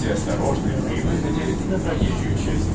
Будьте осторожны при выходе на проезжую часть.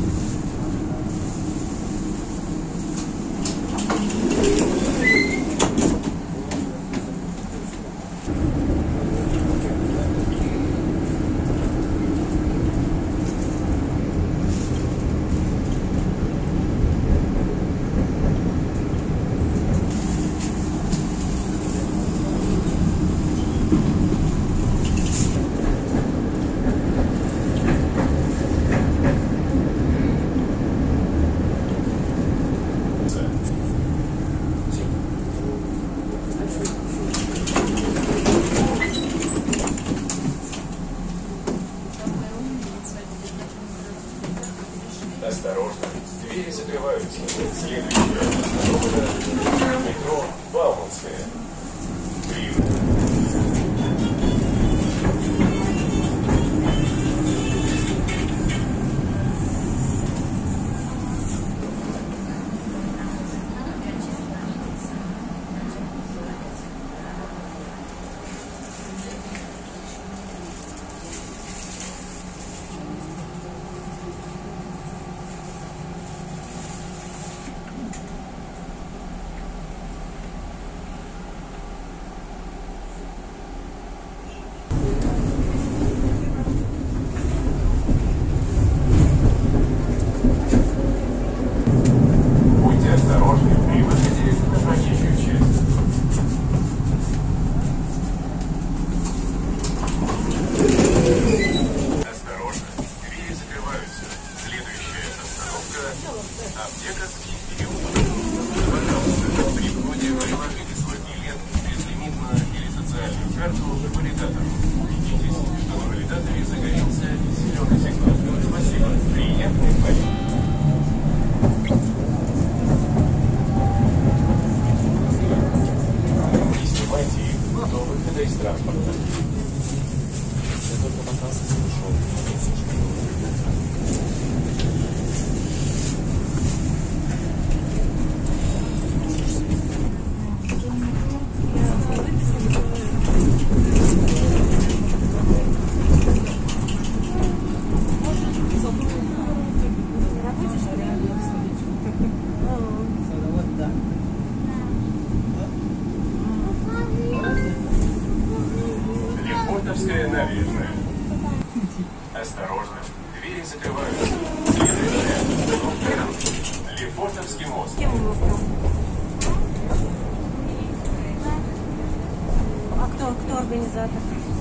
Осторожно, двери закрываются. Следующая остановка — метро Бауманская. Аптекарский переулок. Пожалуйста, при входе приложите свой билет безлимитную или социальную карту к валидатору. Убедитесь, что на валидаторе загорелся зеленый сигнал. Спасибо. Приятной поездки. Не снимайте их до выхода из транспорта. Я только показ ушел. Набережная. Осторожно, двери закрываются. Следующая остановка — Лефортовский мост. А кто организатор?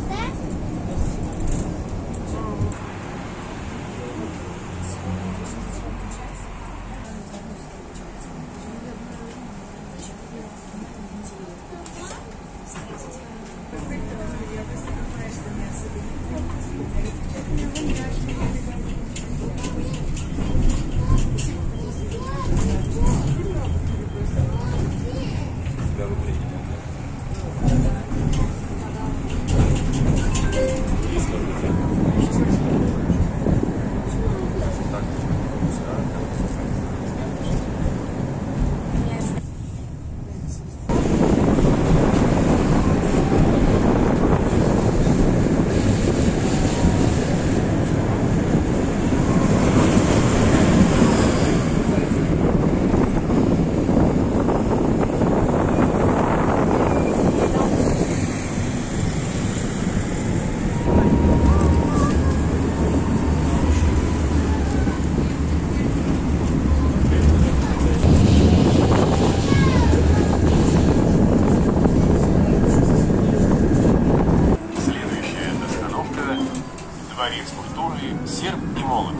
Дворец культуры «Серп и молот».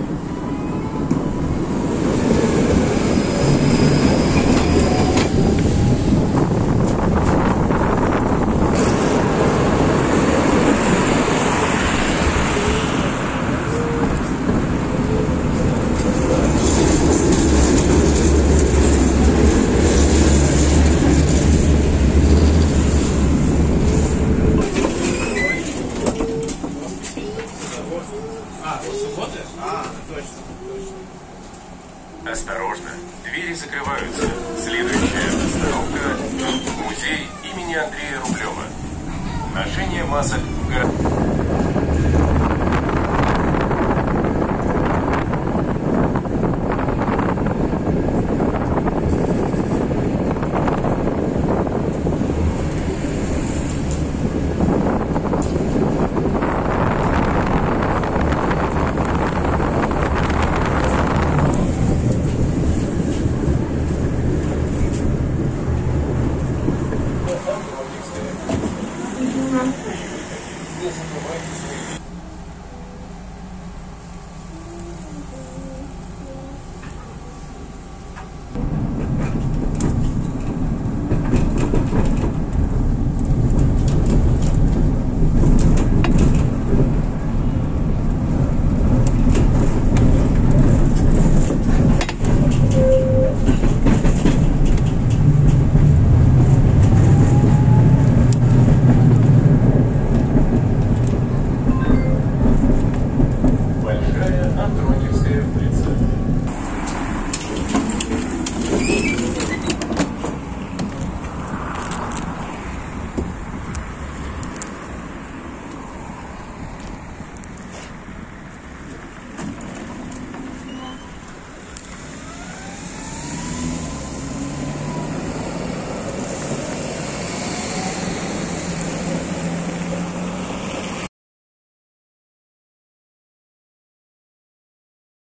Осторожно, двери закрываются. Следующая остановка — музей имени Андрея Рублева. Ношение масок в городах. не забывайте свои